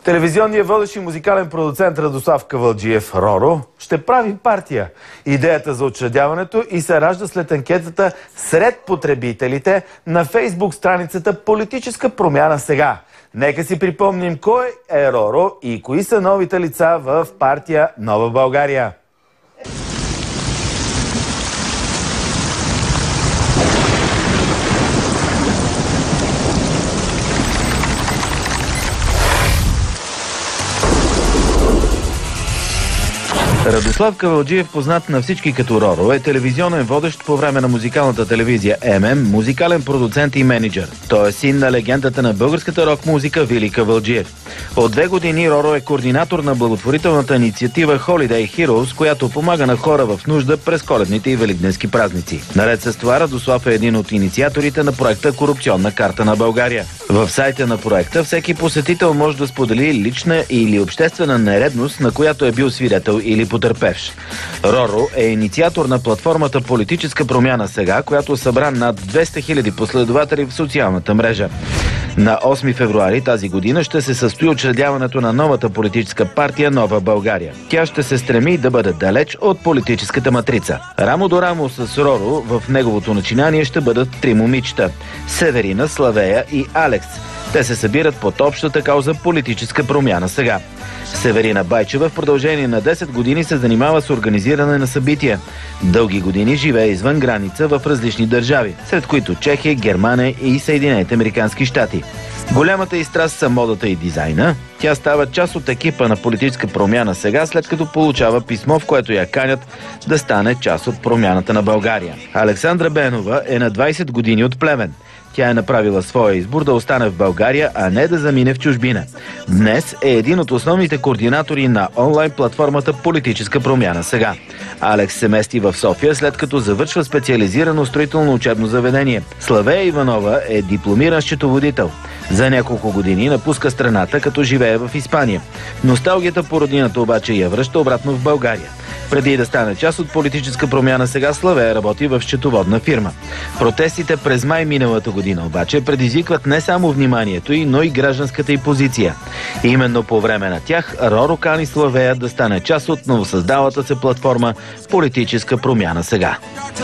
Телевизионният водещ и музикален продуцент Радослав Кавалджиев Роро ще прави партия. Идеята за учредяването и се ражда след анкетата сред потребителите на Фейсбук страницата "Политическа промяна сега". Нека си припомним кой е Роро и кои са новите лица в партия Нова България. Радослав Кавалджиев, познат на всички като Роро, е телевизионен водещ по време на музикалната телевизия ММ, музикален продуцент и менеджер. Той е син на легендата на българската рок-музика Вили Кавалджиев. От 2 години Роро е координатор на благотворителната инициатива Holiday Heroes, която помага на хора в нужда през коледните и великденски празници. Наред с това, Радослав е един от инициаторите на проекта "Корупционна карта на България". В сайта на проекта всеки посетител може да сподели лична или обществена нередност, на която е бил свидетел или потърпевш. Роро е инициатор на платформата "Политическа промяна сега", която събра над 200 000 последователи в социалната мрежа. На 8 февруари тази година ще се състои учредяването на новата политическа партия Нова България. Тя ще се стреми да бъде далеч от политическата матрица. Рамо до рамо с Роро в неговото начинание ще бъдат 3 момичета – Северина, Славея и Алекс. Те се събират под общата кауза "Политическа промяна сега". Северина Байчева в продължение на 10 години се занимава с организиране на събития. Дълги години живее извън граница в различни държави, сред които Чехия, Германия и Съединените американски щати. Голямата й страст са модата и дизайна. Тя става част от екипа на "Политическа промяна сега", след като получава писмо, в което я канят да стане част от промяната на България. Александра Бенова е на 20 години от Плевен. Тя е направила своя избор да остане в България, а не да замине в чужбина. Днес е един от основните координатори на онлайн платформата "Политическа промяна сега". Алекс се мести в София, след като завършва специализирано строително учебно заведение. Славея Иванова е дипломиран счетоводител. За няколко години напуска страната, като живее в Испания. Носталгията по родината обаче я връща обратно в България. Преди да стане част от "Политическа промяна сега", Славея работи в счетоводна фирма. Протестите през май миналата година обаче предизвикват не само вниманието й, но и гражданската й позиция. Именно по време на тях Роро кани Славея да стане част от новосъздалата се платформа "Политическа промяна сега".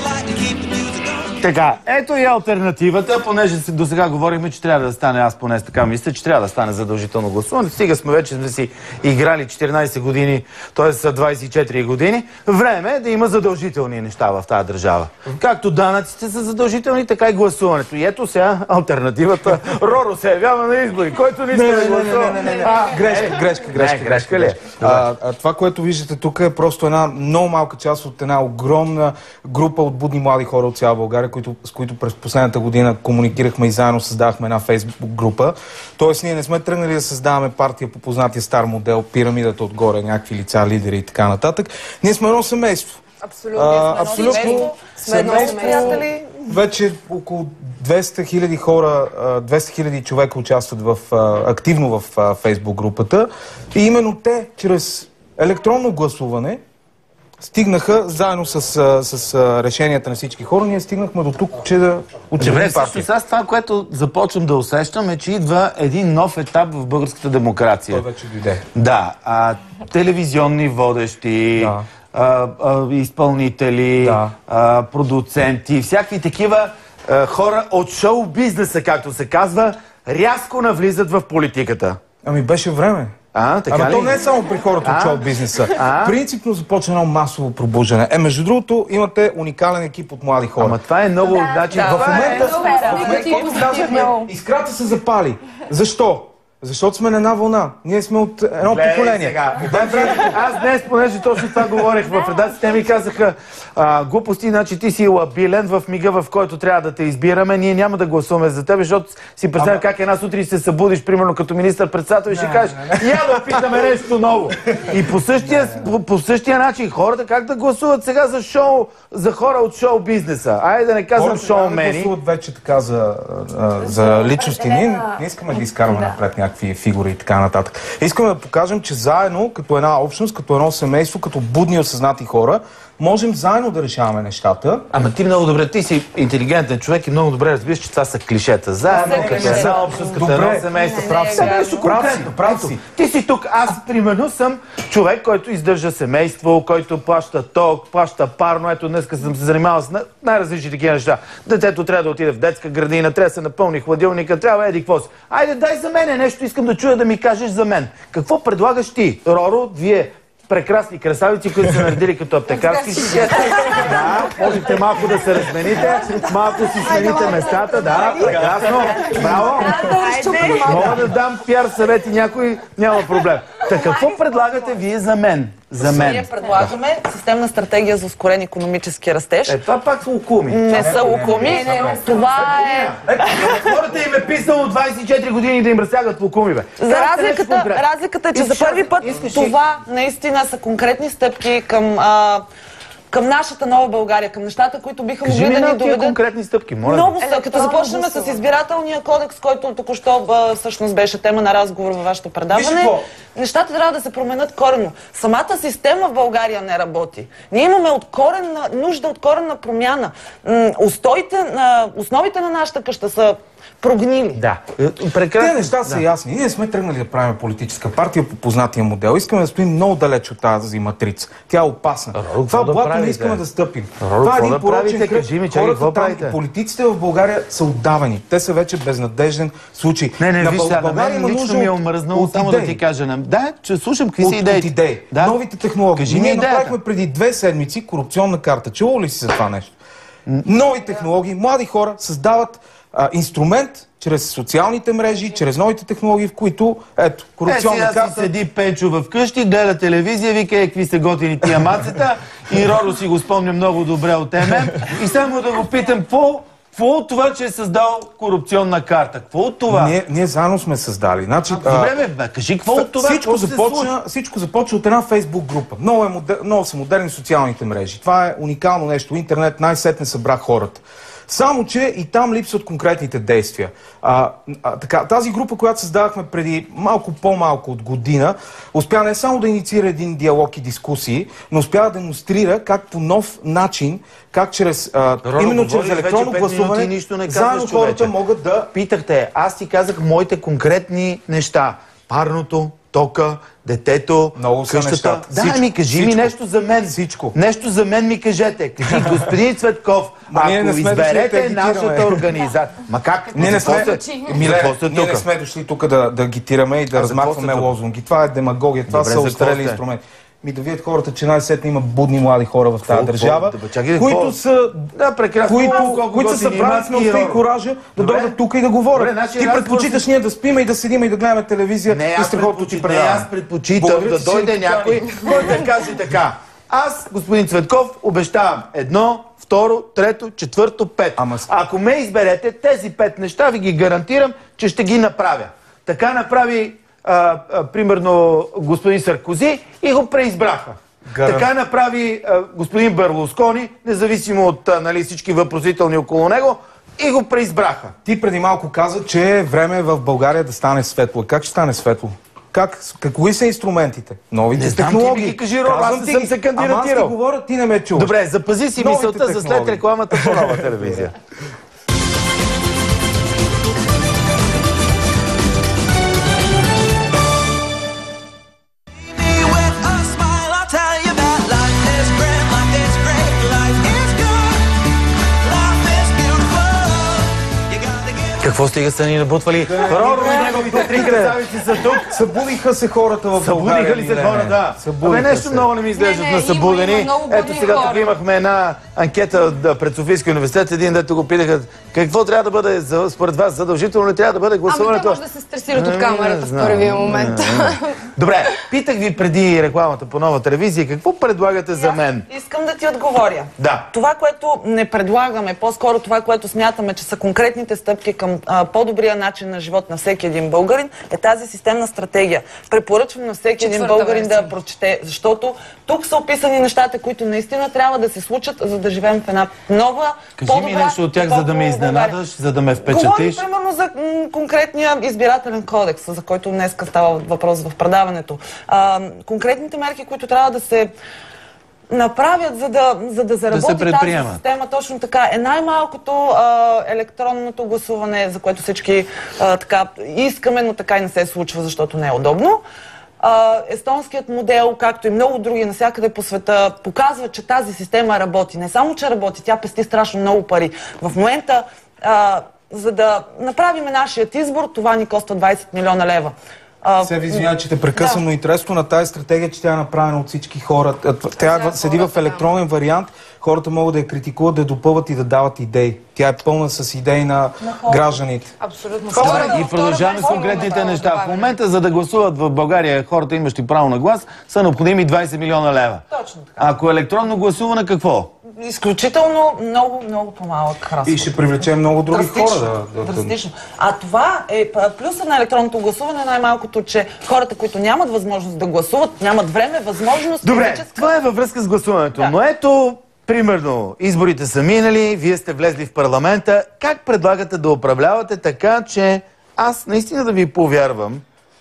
Така, ето и алтернативата, понеже до сега говорихме, че трябва да стане, аз поне така мисля, че трябва да стане задължително гласуване. Стига сме вече сме си играли 14 години, т.е. 24 години. Време е да има задължителни неща в тази държава. Както данъците са задължителни, така и гласуването. И ето сега алтернативата. Роро се явява на избори. Който не иска да гласува. Грешка ли? Това, което виждате тук, е просто една много малка част от една огромна група от будни млади хора от цяла България, с които през последната година комуникирахме и заедно създавахме една фейсбук група. Тоест ние не сме тръгнали да създаваме партия по познатия стар модел, пирамидата отгоре, някакви лица, лидери и така нататък. Ние сме едно семейство. Абсолютно. Семейство. Вече около 200 000 хора, 200 000 човека участват активно в фейсбук групата. И именно те, чрез електронно гласуване, стигнаха, заедно с решенията на всички хора, ние стигнахме до тук, че да учредим партия. Сега това, което започвам да усещам, е, че идва един нов етап в българската демокрация. Той вече дойде. Да, телевизионни водещи, изпълнители, продуценти, всякакви такива хора от шоу-бизнеса, както се казва, рязко навлизат в политиката. Ами беше време. Ама то не е само при хората от шоу-бизнеса. Принципно започва едно масово пробуждане. Между другото, имате уникален екип от млади хора. Ама това е много... В момента искрата се запали. Защо? Защото сме на една вълна. Ние сме от едно поколение. Аз днес, понеже точно това говорех в редакцията, ми казаха глупости, значи ти си лабилен в мига, в който трябва да те избираме. Ние няма да гласуваме за теб, защото си представя как една сутрин се събудиш, примерно като министър-председател и ще кажеш, я да питаме нещо ново. И по същия начин хората как да гласуват сега за хора от шоу-бизнеса? Айде да не казвам шоумени. Хората гласуват вече така за личности. Ние не искаме да изкарваме напред някакви фигури и така нататък. Искаме да покажем, че заедно, като една общност, като едно семейство, като будни осъзнати хора, можем заедно да решаваме нещата. Ама ти много добре, ти си интелигентен човек и много добре разбираш, че това са клишета. Заедно, като една общност, като едно семейство. Прав си. Ти си тук, аз примерно съм човек, който издържа семейство, който плаща ток, плаща парно. Ето днеска съм се занимавал с най-различни такива неща. Детето трябва да отиде в детска градина, трябва да се напълни хладилника, трябва еди какво си. Айде, дай за мене нещо, искам да чуя да ми кажеш за мен. Какво предлагаш ти, Роро, вие? Прекрасни красавици, които са наредили като аптекарски шикети. Да, можете малко да се размените, малко си смените местата, да, прекрасно, браво. Мога да дам пиар съвети някой, няма проблем. Така, какво предлагате вие за мен? Ние предлагаме системна стратегия за ускорен икономически растеж. Това пак са лукуми. Не са лукуми. Това е... Хората им е писало 24 години да им разтягат лукуми, бе. Разликата е, че за първи път това наистина са конкретни стъпки към нашата Нова България, към нещата, които биха могли да ни доведат... конкретни стъпки, моля. Много са. Като започнем с избирателния кодекс, който току-що всъщност беше тема на разговор във вашето предаване, нещата трябва да се променят коренно. Самата система в България не работи. Ние имаме нужда от коренна промяна. Основите на нашата къща са прогнили. Да. Те неща са ясни. Ние сме тръгнали да правим политическа партия по познатия модел. Искаме да стоим много далеч от тази матрица. Тя е опасна. Това блато не искаме да стъпим. Това е един порочен кръг. Хората там и политиците в България са отдавани. Те са вече безнадежден случай. Не, виж сега, на мен лично ми е омръзнало само да ти кажа. Да, че слушам какви са идеи. Новите технологии. Ние направихме преди 2 седмици корупционна карта. Чувал ли си за това нещо? Нови технологии, млади хора създават инструмент чрез социалните мрежи, чрез новите технологии, в които, ето, корупционна карта... Си седи Пенчо в къщи, гледа телевизия, вика, какви са готини тия мацата, и Роро си го спомня много добре от ММ, и само да го питам, какво от това, че е създал корупционна карта? Какво от това? Ние заедно сме създали. Значи, добре, бе, кажи, какво от това? Всичко започва от една Фейсбук група. Много са модерни социалните мрежи. Това е уникално нещо. Интернет най-сетне събра хората. Само че и там липсват конкретните действия. Тази група, която създавахме преди по-малко от година, успя не само да инициира един диалог и дискусии, но успя да демонстрира как по нов начин, как именно чрез електронно гласуване, заедно хората могат да... Питахте, аз ти казах моите конкретни неща. Парното, тока, детето, къщата. Да, ми кажи ми нещо за мен. Всичко. Нещо за мен ми кажете. Кажи, господин Цветков, ако изберете нашата организация... Ма как? Ние не сме дошли тук да агитираме и да размахваме лозунги. Това е демагогия, това са острели инструменти. Да видят хората, че най-сетне има будни млади хора в тази държава, които са събрали смелостта и коража да дойдат тук и да говорят. Ти предпочиташ ние да спиме и да седим и да гледаме телевизия и страхотно ти предаваме. Аз предпочитам да дойде някой, който да каже така. Аз, господин Цветков, обещавам 1, 2, 3, 4, 5. Ако ме изберете, тези 5 неща ви ги гарантирам, че ще ги направя. Така направи примерно господин Саркози и го преизбраха. Така направи господин Берлускони, независимо от всички въпросителни около него, и го преизбраха. Ти преди малко каза, че е време в България да стане светло. Как ще стане светло? Какви са инструментите? Новите технологии. Ти ми кажи, Роро, аз не съм се кандидатирал. Ама аз ти говоря, ти не ме чуваш. Добре, запази си мисълта за след рекламата по Нова телевизия. Какво стига са ни набутвали? Роро и неговите 3 красавици са тук. Събудиха се хората в България. Събудиха ли се хора, да. Абе, нещо много не ми изглеждат на събудени. Ето сега тук имахме една анкета пред Софийския университет. Един дето го питаха какво трябва да бъде според вас задължително ли трябва да бъде гласуването. Ами те може да се стресират от камерата в първия момент. Добре, питах ви преди рекламата по Нова телевизия, какво предлагате за мен? Искам да ти отговоря. Да. Това, което не предлагаме, по-скоро това, което смятаме, че са конкретните стъпки към по-добрия начин на живот на всеки един българин, е тази системна стратегия. Препоръчвам на всеки един българин да я прочете, защото тук са описани нещата, които наистина трябва да се случат, за да живеем в една нова, Кажи ми нещо от тях, за да ме изненадаш, за да ме впечатлиш. Говорим примерно за конкретния избирателен кодекс, за който днеска става въпрос в предаването. Конкретните мерки, които трябва да се направят, за да заработи тази система, точно така, е най-малкото електронното гласуване, за което всички така искаме, но така и не се случва, защото не е удобно. Естонският модел, както и много други навсякъде по света, показва, че тази система работи. Не само, че работи, тя пести страшно много пари. В момента, за да направим нашият избор, това ни коства 20 милиона лева. Сега ви извиня, че те прекъсвам, но интересно на тази стратегия, че тя е направена от всички хора. Тя седи в електронен вариант, хората могат да я критикуват, да я допълват и да дават идеи. Тя е пълна с идеи на гражданите. Абсолютно. И продължаваме с конкретните неща. В момента, за да гласуват в България хората, имащи право на глас, са необходими 20 милиона лева. Точно така. Ако електронно гласуване, какво? Изключително много по-малък разход. И ще привлечем много други хора. Драстично. А това е плюса на електронното гласуване, най-малкото, че хората, които нямат възможност да гласуват, нямат време, възможност... Добре, това е във връзка с гласуването. Да. Но ето, примерно, изборите са минали, вие сте влезли в парламента. Как предлагате да управлявате така, че аз наистина да ви повярвам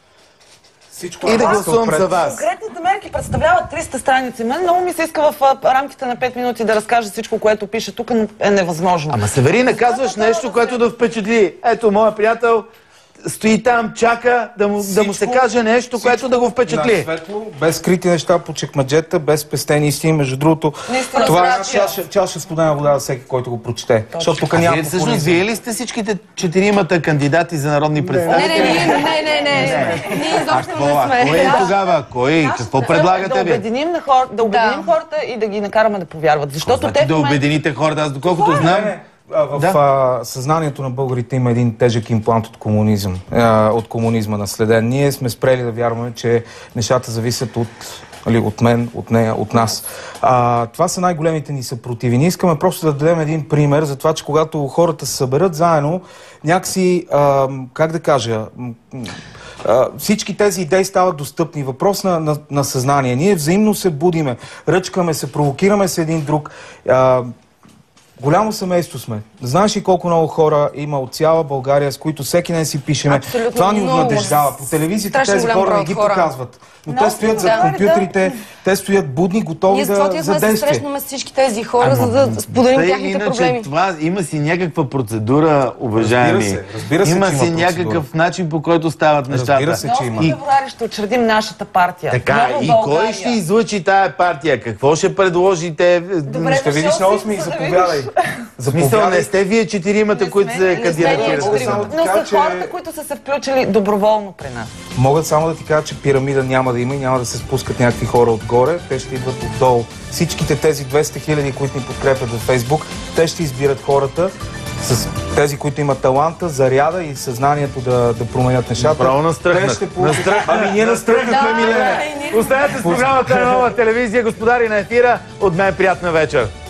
и да гласувам за вас? Конкретните мерки представляват 300 страници. Мен много ми се иска в рамките на 5 минути да разкажа всичко, което пише тук, но е невъзможно. Ама Северина, казваш нещо, което да впечатли. Ето, моят приятел стои там, чака да му се каже нещо, което да го впечатли. Светло, без скрити неща по чекмаджета, без пестени истини, между другото. Това е чаша студена вода за всеки, който го прочете. Защото тук няма популизъм. Вие ли сте всичките 4-мата кандидати за народни представители? Не. Ние изобщо не сме. Кой е тогава? Кой? Какво предлагате ви? Да обединим хората и да ги накараме да повярват. Защото те да обедините хората, аз доколкото знам... В съзнанието на българите има един тежък имплант от комунизма наследен. Ние сме спрели да вярваме, че нещата зависят от мен, от нея, от нас. Това са най-големите ни съпротиви. Ние искаме просто да дадем един пример за това, че когато хората се съберат заедно, някакси, как да кажа, всички тези идеи стават достъпни. Въпрос на съзнание. Ние взаимно се будиме, ръчкаме се, провокираме се един друг. Голямо семейство сме. Знаеш ли колко много хора има от цяла България, с които всеки ден си пишеме? Абсолютно това ни обнадеждава. По телевизията тези хора не ги показват. Но те стоят зад компютрите, те стоят будни, готови за действие. Ние се срещнаме с всички тези хора, за да споделим тяхните проблеми. Това има си някаква процедура, уважаеми. Разбира се, има си някакъв начин, по който стават нещата. Разбира се, че има. В февруари ще учредим нашата партия. Така, и кой ще излъчи тая партия? Какво ще предложите? Ще видиш на 8 и заповядай. Смисъл, не сте вие 4-мата, които се кандидатират. Но са хората, които са се включили доброволно при нас. Могат само да ти кажа, че пирамида няма да има и няма да се спускат някакви хора отгоре. Те ще идват отдолу. Всичките тези 200 хиляди, които ни подкрепят във Фейсбук, те ще избират хората с тези, които имат таланта, заряда и съзнанието да променят нещата. Право настръхнах. Ами ние настръхнахме, Милене. Останете с програмата на Нова телевизия, господари на ефира. От мен приятна вечер.